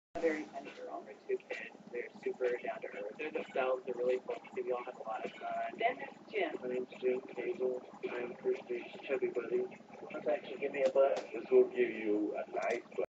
A very funny girl. Her two kids, they're super down to earth. They're themselves, they're really focused, we all have a lot of fun. Then there's Jim. My name's Jim Cagle. I'm Christy's chubby buddy. Let's actually give me a butt. This will give you a nice butt.